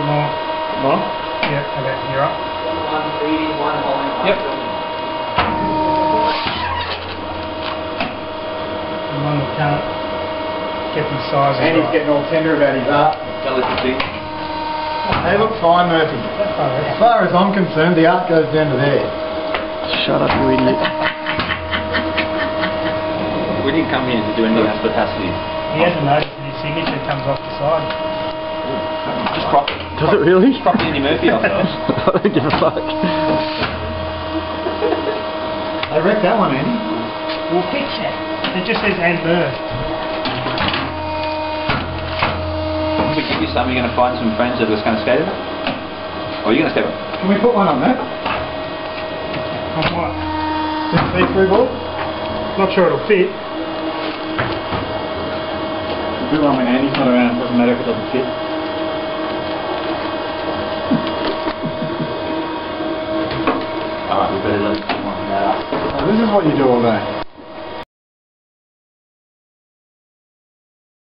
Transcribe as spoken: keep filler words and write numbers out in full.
more. More? Yep, okay, you're up. One feeding, one holding, one Yep. filming. And one we can't get the size And he's right. getting all tender about his art. Delicacy. They look fine, Murphy. As far as I'm concerned, the art goes down to there. Shut up, you idiot. We didn't come here to do anything else but passively. He hasn't noticed that his signature comes off the side. Just prop. Does it really? Just prop Andy Murphy off those. I don't give a fuck. They wrecked that one, Andy. We'll fix it. It just says and bird. If we give you some, you're going to find some friends that are just going to skate it? Or are you going to skate it? Can we put one on there? On what? This see-through ball? Not sure it'll fit. We'll do one when Andy's not around. It doesn't matter if it doesn't fit. Alright, we better let one out. Now, this is what you do all day.